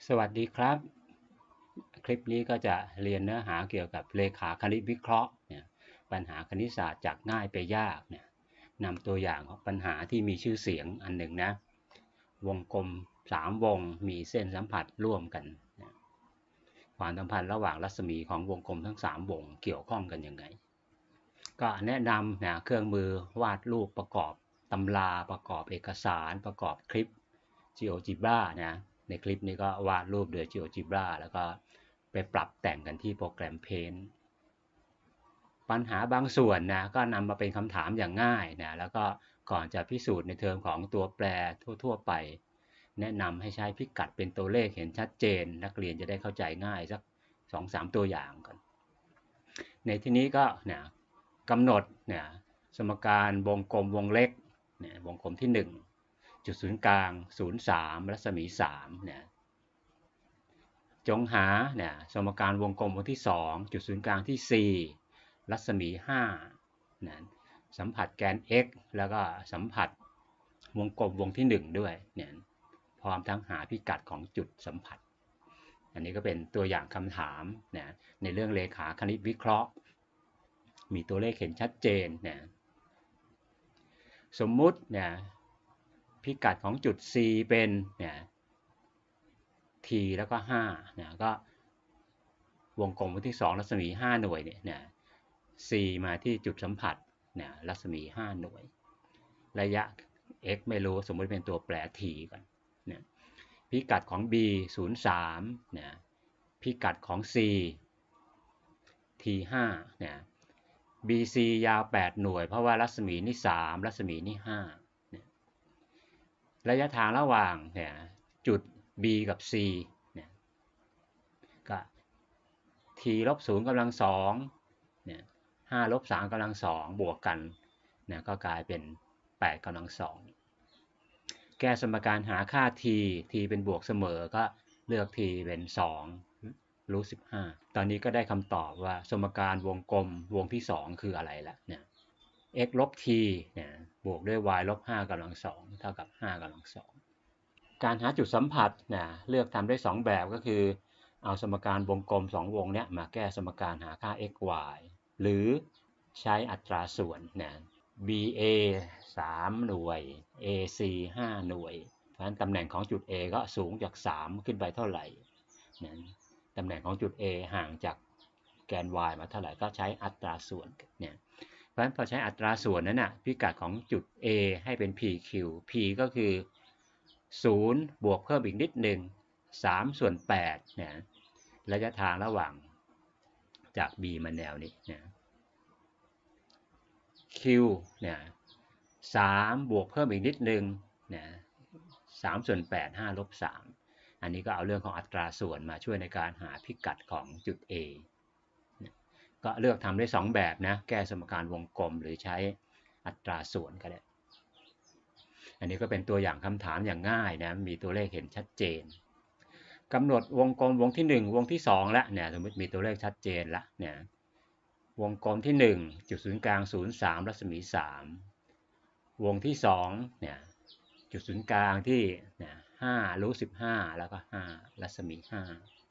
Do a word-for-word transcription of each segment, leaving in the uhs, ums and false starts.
สวัสดีครับคลิปนี้ก็จะเรียนเนื้อหาเกี่ยวกับเลขาคณิตวิเคราะห์เนี่ยปัญหาคณิตศาสตร์จากง่ายไปยากเนี่ยนำตัวอย่างของปัญหาที่มีชื่อเสียงอันหนึ่งนะวงกลมสามวงมีเส้นสัมผัสร่วมกันนะความสัมพันธ์ระหว่างรัศมีของวงกลมทั้งสามวงเกี่ยวข้องกันยังไงก็แนะนำนะเครื่องมือวาดรูปประกอบตำราประกอบเอกสารประกอบคลิป GeoGebra นะในคลิปนี้ก็วาดรูปโดย GeoGebra แล้วก็ไปปรับแต่งกันที่โปรแกรม Paint ปัญหาบางส่วนนะก็นำมาเป็นคำถามอย่างง่ายนะแล้วก็ก่อนจะพิสูจน์ในเทอมของตัวแปรทั่วๆไปแนะนำให้ใช้พิกัดเป็นตัวเลขเห็นชัดเจนนักเรียนจะได้เข้าใจง่ายสัก สองถึงสาม ตัวอย่างก่อนในที่นี้ก็เนี่ยกำหนดเนี่ยสมการวงกลมวงเล็กเนี่ยวงกลมที่หนึ่งจุดศูนย์กลางศูนย์ สามรัศมีสามเนี่ยจงหาเนี่ยสมการวงกลมวงที่สองจุดศูนย์กลางที่สี่รัศมีห้าเนี่ยสัมผัสแกน x แล้วก็สัมผัสวงกลมวงที่หนึ่งด้วยเนี่ยพร้อมทั้งหาพิกัดของจุดสัมผัสอันนี้ก็เป็นตัวอย่างคำถามเนี่ยในเรื่องเลขาคณิตวิเคราะห์มีตัวเลขเห็นชัดเจนเนี่ยสมมุติเนี่ยพิกัดของจุด C เป็นเนี่ย t แล้วก็ห้าเนี่ยก็วงกลมวงที่สองรัศมีห้าหน่วยเนี่ยเนี่ย c มาที่จุดสัมผัสเนี่ยรัศมีห้าหน่วยระยะ x ไม่รู้สมมติเป็นตัวแปร t ก่อนเนี่ยพิกัดของ b ศูนย์ สามเนี่ยพิกัดของ c t ห้าเนี่ย bc ยาวแปดหน่วยเพราะว่ารัศมีนี่สามรัศมีนี่ห้าเนี่ยระยะทางระหว่างเนี่ยจุด b กับ c เนี่ยก็ t ลบศูนย์กำลังสองเนี่ยห้าลบสามกำลังสองบวกกันเนี่ยก็กลายเป็นแปดกำลังสองแก้สมการหาค่า t t เป็นบวกเสมอก็เลือก t เป็นสองรูทสิบห้าตอนนี้ก็ได้คำตอบว่าสมการวงกลมวงที่สองคืออะไรละเนี่ย x ลบ t เนี่ยบวกด้วย y ลบห้ากำลังสองเท่ากับห้ากำลังสองการหาจุดสัมผัสนะเลือกทำได้สองแบบก็คือเอาสมการวงกลมสองวงเนี้ยมาแก้สมการหาค่า x y หรือใช้อัตราส่วนนะ ba สามหน่วย ac ห้าหน่วยเพราะฉะนั้นตำแหน่งของจุด a ก็สูงจากสามขึ้นไปเท่าไหร่นะตำแหน่งของจุด a ห่างจากแกน y มาเท่าไหร่ก็ใช้อัตราส่วนเนี่ยเพราะฉะนั้นพอใช้อัตราส่วนนั้นนะพิกัดของจุด a ให้เป็น pq p ก็คือศูนย์บวกเพิ่มอีกนิดหนึ่งสามส่วนแปดเนี่ยระยะทางระหว่างจาก b มาแนวนี้เนี่ย q เนี่ยสามบวกเพิ่มอีกนิดหนึ่งเนี่ยสามส่วนแปดห้าลบสามอันนี้ก็เอาเรื่องของอัตราส่วนมาช่วยในการหาพิกัดของจุด a ก็เลือกทำได้สองแบบนะแก้สมการวงกลมหรือใช้อัตราส่วนก็ได้อันนี้ก็เป็นตัวอย่างคำถามอย่างง่ายนะมีตัวเลขเห็นชัดเจนกำหนดวงกลมวงที่หนึ่งวงที่สองแล้วเนี่ยสมมติมีตัวเลขชัดเจนแล้วเนี่ยวงกลมที่หนึ่งจุดศูนย์กลางศูนย์ สามรัศมีสามวงที่สองเนี่ยจุดศูนย์กลางที่เนี่ยห้ารูทสิบห้าแล้วก็ห้ารัศมีห้า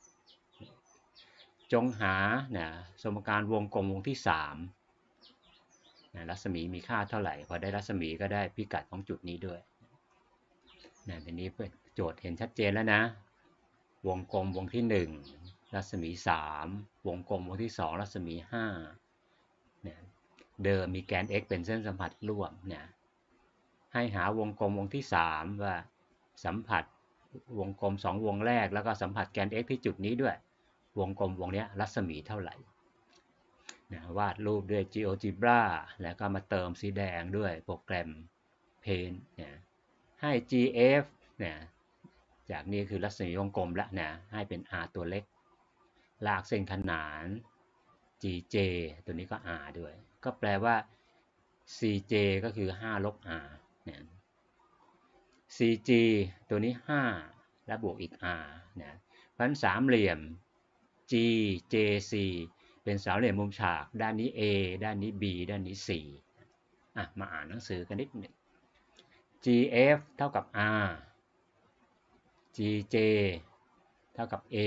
จงหาเนี่ยสมการวงกลมวงที่สามรัศมีมีค่าเท่าไหร่พอได้รัศมีก็ได้พิกัดของจุดนี้ด้วยเนี่ยทีนี้โจทย์เห็นชัดเจนแล้วนะวงกลมวงที่หนึ่งรัศมีสามวงกลมวงที่สองรัศมีห้าเนี่ยเดิมมีแกน x เป็นเส้นสัมผัสร่วมเนี่ยให้หาวงกลมวงที่สามว่าสัมผัสวงกลมสองวงแรกแล้วก็สัมผัสแกน x ที่จุดนี้ด้วยวงกลมวงนี้รัศมีเท่าไหร่นะวาดรูปด้วย GeoGebra แล้วก็มาเติมสีแดงด้วยโปรแกรม Paint เนี่ยให้ gf เนี่ยจากนี้คือรัศมีวงกลมแล้วนะให้เป็น r ตัวเล็กลากเส้นขนาน gj ตัวนี้ก็ r ด้วยก็แปลว่า cj ก็คือห้าลบ r เนี่ย cg ตัวนี้ห้าและบวกอีก r เนี่ยเพราะฉะนั้นสามเหลี่ยม gjc เป็นสามเหลี่ยมมุมฉากด้านนี้ a ด้านนี้ b ด้านนี้ c อ่ะมาอ่านหนังสือกันนิดหนึ่ง gf เท่ากับ r gj เท่ากับ a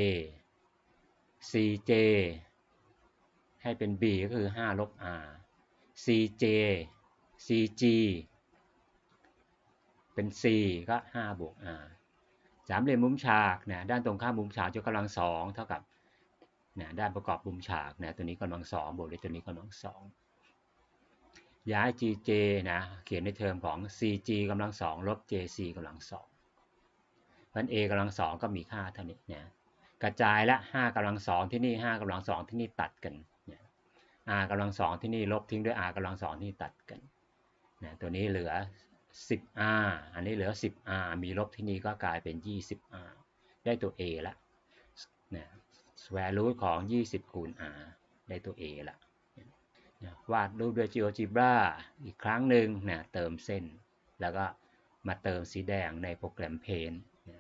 cj ให้เป็น b ก็คือห้าลบ r cj cg เป็น c ก็ห้าบวก r สามเหลี่ยมมุมฉากนะด้านตรงข้ามมุมฉากยกกำลังสองเท่ากับนะด้านประกอบมุมฉากนะตัวนี้กำลังสองบวกด้วยตัวนี้กำลังสองย้าย gj นะเขียนในเทอมของ cg กำลังสองลบ jc กำลังสองเพราะฉะนั้น a กำลังสองก็มีค่าเท่านี้นะกระจายละห้ากำลังสองที่นี่ห้ากำลังสองที่นี่ตัดกันนะ r กำลังสองที่นี่ลบทิ้งด้วย r กำลังสองที่นี่ตัดกันนะตัวนี้เหลือ สิบ r อันนี้เหลือ สิบ r มีลบที่นี่ก็กลายเป็น ยี่สิบ r ได้ตัว a ละนะ square root ของยี่สิบคูณ r ได้ตัว a ละนะวาดรูปด้วย GeoGebra อีกครั้งหนึ่งนะเติมเส้นแล้วก็มาเติมสีแดงในโปรแกรม Paint นะ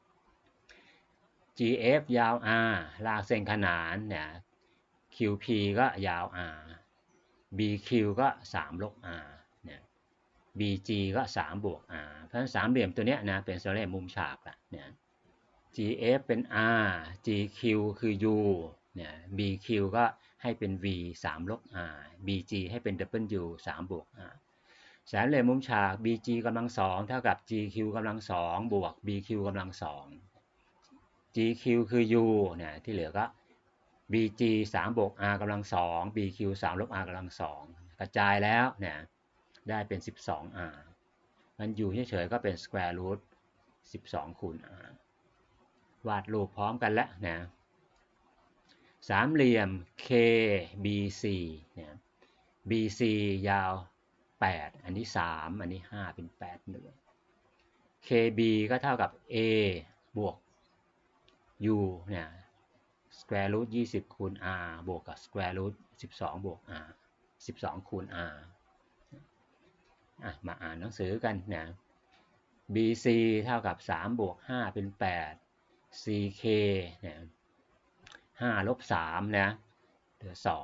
gf ยาว r ลากเส้นขนานนะ qp ก็ยาว r bq ก็สามลบ r นะ bg ก็สามบวก r เพราะฉะนั้นสามเหลี่ยมตัวเนี้ยนะเป็นสามเหลี่ยมมุมฉากละนะ gf เป็น r gq คือ u เนี่ย bq ก็ให้เป็น v สามลบ r bg ให้เป็น w สามบวก r สามเหลี่ยมมุมฉาก bg กำลังสองเท่ากับ gq กำลังสองบวก bq กำลังสอง gq คือ u เนี่ยที่เหลือก็ bg สามบวก r กำลังสอง bq สามลบ r กำลังสองกระจายแล้วเนี่ยได้เป็น สิบสอง r มัน u เฉยๆก็เป็น square root สิบสองคูณ r วาดรูปพร้อมกันแล้วนะสามเหลี่ยม K B C เนี่ย B C ยาวแปดอันนี้สามอันนี้ห้าเป็นแปดเหนือ K B ก็เท่ากับ A บวก U เนี่ย square root ยี่สิบคูณ r บวกกับ square root สิบสองบวก r สิบสองคูณ r อ่ะมาอ่านหนังสือกันนะ B C เท่ากับสามบวกห้าเป็นแปด C K เนี่ยห้าลบสามนะเหลือสอง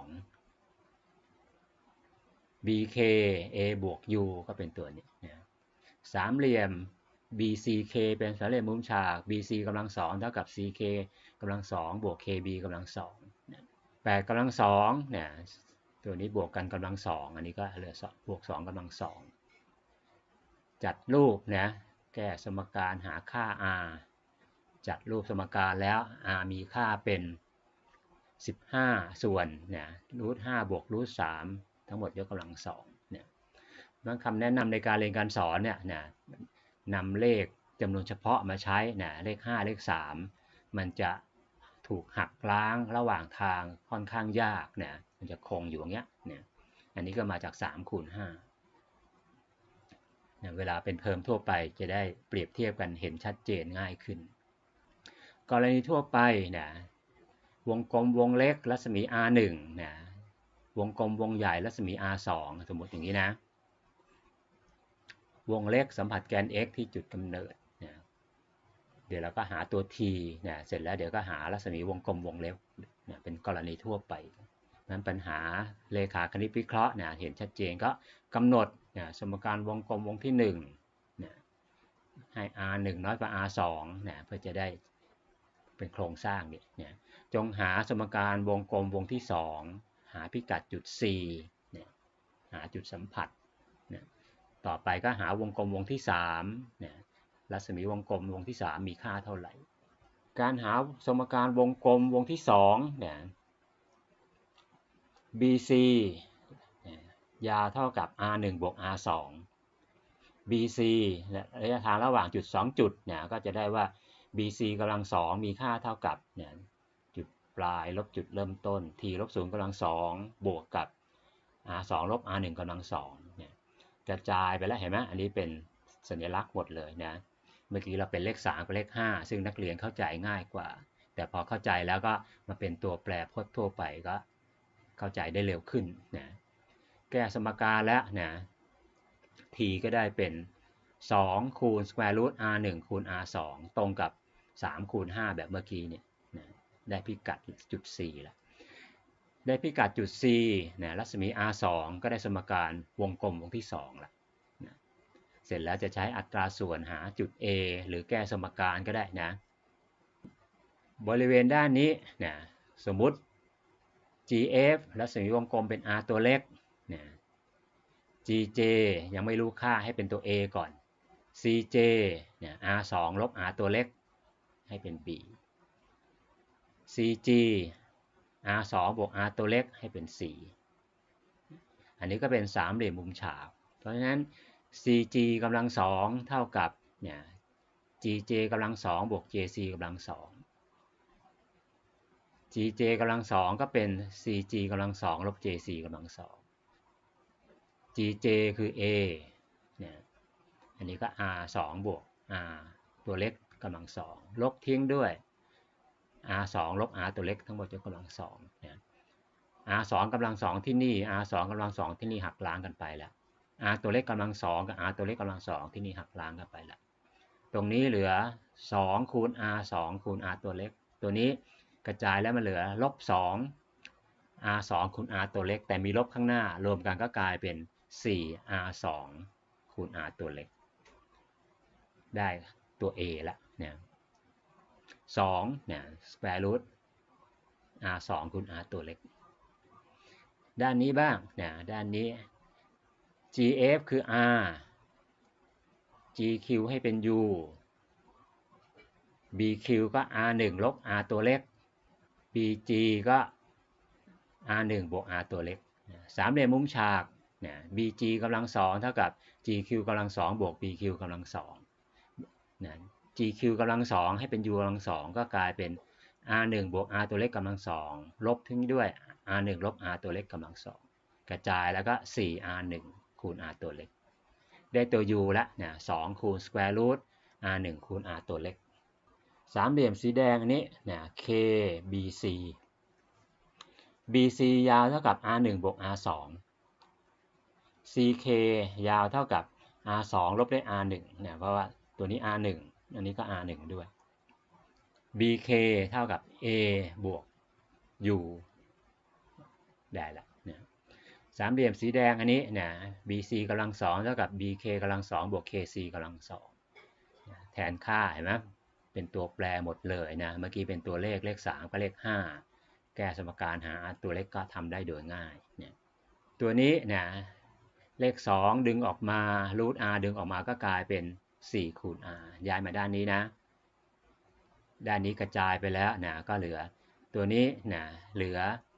B K A บวก U ก็เป็นตัวนี้นะสามเหลี่ยม B C K เป็นสามเหลี่ยมมุมฉาก B C กำลังสองเท่ากับ C K กำลังสองบวก K B กำลังสองแปดกำลังสองเนี่ยตัวนี้บวกกันกำลังสองอันนี้ก็เหลือบวกสองกำลังสองจัดรูปนะแก้สมการหาค่า r จัดรูปสมการแล้ว r มีค่าเป็นสิบห้าส่วนเนี่ยรูทห้าบวกรูทสามทั้งหมดยกกำลังสองเนี่ยบางคำแนะนำในการเรียนการสอนเนี่ยนะนำเลขจำนวนเฉพาะมาใช้นะเลขห้าเลขสามมันจะถูกหักล้างระหว่างทางค่อนข้างยากเนี่ยมันจะคงอยู่อย่างเงี้ยเนี่ยอันนี้ก็มาจากสามคูณห้าเวลาเป็นเทอมทั่วไปจะได้เปรียบเทียบกันเห็นชัดเจนง่ายขึ้นกรณีทั่วไปนะวงกลมวงเล็กรัศมี อาร์ หนึ่ง นะวงกลมวงใหญ่รัศมี อาร์ สอง สมมติอย่างนี้นะวงเล็กสัมผัสแกน x ที่จุดกำเนิดนะเดี๋ยวเราก็หาตัว t นะเสร็จแล้วเดี๋ยวก็หารัศมีวงกลมวงเล็กนะเป็นกรณีทั่วไปนั้นปัญหาเลขาคณิตวิเคราะห์นะเห็นชัดเจนก็กำหนดนะสมการวงกลมวงที่หนึ่งนะให้ อาร์ หนึ่ง น้อยกว่า อาร์ สอง นะเพื่อจะได้เป็นโครงสร้างนี่นะจงหาสมการวงกลมวงที่สองหาพิกัดจุด c เนี่ยหาจุดสัมผัสเนี่ยต่อไปก็หาวงกลมวงที่สามเนี่ยรัศมีวงกลมวงที่สามมีค่าเท่าไหร่การหาสมการวงกลมวงที่สองเนี่ย บี ซี ยาวเท่ากับ อาร์ หนึ่ง บวก อาร์ สอง บี ซี ระยะทางระหว่างจุดสองจุดเนี่ยก็จะได้ว่า บี ซี กำลังสองมีค่าเท่ากับเนี่ยจุดปลายลบจุดเริ่มต้น t ลบศูนย์กำลังสองบวกกับ อาร์ สอง ลบ อาร์ หนึ่ง กำลังสองเนี่ยกระจายไปแล้วเห็นไหมอันนี้เป็นสัญลักษณ์หมดเลยนะเมื่อกี้เราเป็นเลขสามกับเลขห้าซึ่งนักเรียนเข้าใจง่ายกว่าแต่พอเข้าใจแล้วก็มาเป็นตัวแปรพจน์ทั่วไปก็เข้าใจได้เร็วขึ้นนะแก้สมการแล้วนะ t ก็ได้เป็นสองคูณ square root อาร์ หนึ่ง คูณ อาร์ สอง ตรงกับสามคูณห้าแบบเมื่อกี้เนี่ยนะได้พิกัดจุด c แล้วได้พิกัดจุด c นะรัศมี อาร์ สอง ก็ได้สมการวงกลมวงที่สองละนะเสร็จแล้วจะใช้อัตราส่วนหาจุด a หรือแก้สมการก็ได้นะบริเวณด้านนี้เนี่ยสมมุติ จี เอฟ รัศมีวงกลมเป็น r ตัวเล็กเนี่ย จี เจ ยังไม่รู้ค่าให้เป็นตัว a ก่อน ซี เจ เนี่ย r สอง ลบ r ตัวเล็กให้เป็น b ซี จี r สอง บวก r ตัวเล็กให้เป็น c อันนี้ก็เป็นสามเหลี่ยมมุมฉากเพราะฉะนั้น ซี จี กำลังสองเท่ากับเนี่ย จี เจ กำลังสองบวก เจ ซี กำลังสอง จี เจ กำลังสองก็เป็น ซี จี กำลังสองลบ เจ ซี กำลังสอง จี เจ คือ a เนี่ยอันนี้ก็ r สอง บวก r ตัวเล็กกำลังสองลบทิ้งด้วย r สอง ลบ r ตัวเล็กทั้งหมดยกกำลังสองเนี่ย r สองกำลังสองที่นี่ r สองกำลังสองที่นี่หักล้างกันไปแล้ว r ตัวเล็กกำลังสองกับ r ตัวเล็กกำลังสองที่นี่หักล้างกันไปแล้วตรงนี้เหลือสองคูณ r สองคูณ r ตัวเล็กตัวนี้กระจายแล้วมันเหลือลบสอง r สองคูณ r ตัวเล็กแต่มีลบข้างหน้ารวมกันก็กลายเป็นสี่ r สองคูณ r ตัวเล็กได้ตัว a ละเนี่ยสองเนี่ย square root r สองคูณ r ตัวเล็กด้านนี้บ้างเนี่ยด้านนี้ จี เอฟ คือ r จี คิว ให้เป็น u บี คิว ก็ r หนึ่ง ลบ r ตัวเล็ก บี จี ก็ r หนึ่ง บวก r ตัวเล็กสามเหลี่ยมมุมฉากเนี่ย บี จี กำลังสองเท่ากับ จี คิว กำลังสองบวก บี คิว กำลังสองเนี่ย จี คิว กำลังสองให้เป็น u กำลังสองก็กลายเป็น r หนึ่ง บวก r ตัวเล็กกำลังสองลบทิ้งด้วย r หนึ่ง ลบ r ตัวเล็กกำลังสองกระจายแล้วก็ สี่ r หนึ่ง คูณ r ตัวเล็กได้ตัว u ละเนี่ยสองคูณ square root r หนึ่ง คูณ r ตัวเล็กสามเหลี่ยมสีแดงอันนี้เนี่ย เค บี ซี บี ซี ยาวเท่ากับ r หนึ่ง บวก r สอง ซี เค ยาวเท่ากับ r สอง ลบด้วย r หนึ่งเนี่ยเพราะว่าตัวนี้ r หนึ่ง อันนี้ก็ r หนึ่ง ด้วย บี เค เท่ากับ a บวก u ได้ละเนี่ยสามเหลี่ยมสีแดงอันนี้เนี่ย บี ซี กำลังสองเท่ากับ บี เค กำลังสองบวก เค ซี กำลังสองแทนค่าเห็นไหมเป็นตัวแปรหมดเลยนะเมื่อกี้เป็นตัวเลขเลขสามก็เลขห้าแก้สมการหาตัวเลขก็ทำได้โดยง่ายเนี่ยตัวนี้เนี่ยเลขสองดึงออกมารูท r ดึงออกมาก็กลายเป็นสี่คูณ r ย้ายมาด้านนี้นะด้านนี้กระจายไปแล้วนะก็เหลือตัวนี้นะเหลือ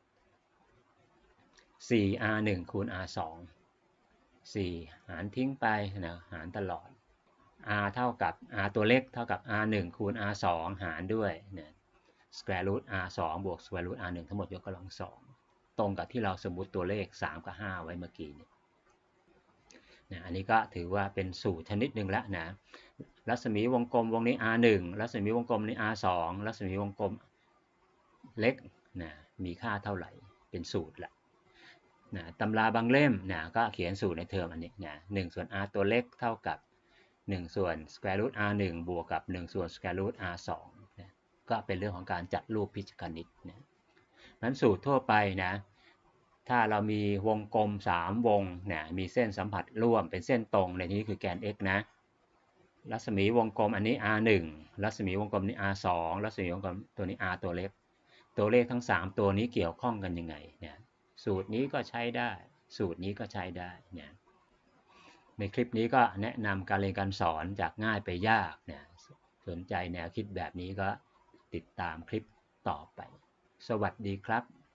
สี่ r หนึ่ง คูณ r สอง สี่หารทิ้งไปนะหารตลอด r เท่ากับ r ตัวเล็กเท่ากับ r หนึ่ง คูณ r สองหารด้วยเนี่ย square root r สอง บวก square root r หนึ่ง ทั้งหมดยกกำลังสองตรงกับที่เราสมมุติตัวเลขสามกับห้าไว้เมื่อกี้นี่นะอันนี้ก็ถือว่าเป็นสูตรชนิดหนึ่งแล้วนะรัศมีวงกลมวงนี้ r หนึ่ง รัศมีวงกลมนี้ r สอง รัศมีวงกลมเล็กนะมีค่าเท่าไหร่เป็นสูตรละนะตำราบางเล่มนะก็เขียนสูตรในเทอมอันนี้นะหนึ่งส่วน r ตัวเล็กเท่ากับหนึ่งส่วน square root r หนึ่ง บวกกับหนึ่งส่วน square root r สองนะก็เป็นเรื่องของการจัดรูปพิจคณิตนะนั้นสูตรทั่วไปนะถ้าเรามีวงกลมสามวงนะมีเส้นสัมผัสร่วมเป็นเส้นตรงในนี้คือแกน x นะรัศมีวงกลมอันนี้ r หนึ่ง รัศมีวงกลมนี้ r สอง รัศมีวงกลมตัวนี้ r ตัวเล็กตัวเลขทั้งสามตัวนี้เกี่ยวข้องกันยังไงเนี่ยสูตรนี้ก็ใช้ได้สูตรนี้ก็ใช้ได้เนี่ยในคลิปนี้ก็แนะนำการเรียนการสอนจากง่ายไปยากเนี่ยสนใจแนวคิดแบบนี้ก็ติดตามคลิปต่อไปสวัสดีครับ